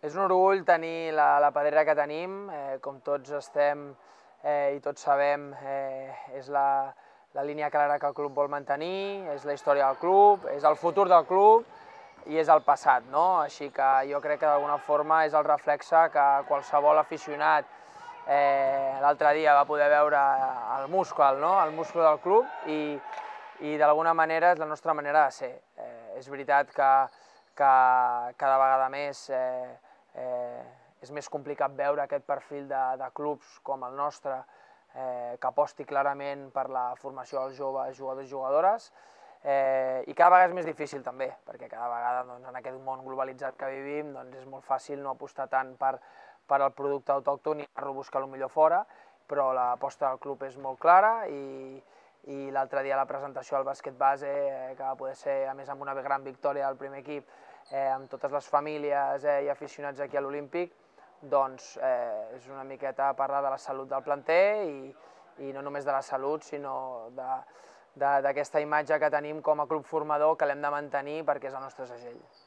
És un orgull tenir la pedrera que tenim, com tots estem i tots sabem, és la línia clara que el club vol mantenir, és la història del club, és el futur del club i és el passat, no? Així que jo crec que d'alguna forma és el reflexe que qualsevol aficionat l'altre dia va poder veure el múscul, no? El múscul del club i d'alguna manera és la nostra manera de ser. És veritat que cada vegada més és més complicat veure aquest perfil de clubs com el nostre que aposti clarament per la formació dels joves jugadors i jugadores i cada vegada és més difícil també, perquè cada vegada en aquest món globalitzat que vivim és molt fàcil no apostar tant per al producte autòcton i anar-lo a buscar millor fora, però l'aposta del club és molt clara i l'altre dia la presentació del bàsquet base, que va poder ser, a més amb una gran victòria del primer equip, amb totes les famílies i aficionats aquí a l'Olímpic, doncs és una miqueta parlar de la salut del planter i no només de la salut, sinó d'aquesta imatge que tenim com a club formador que l'hem de mantenir perquè és el nostre segell.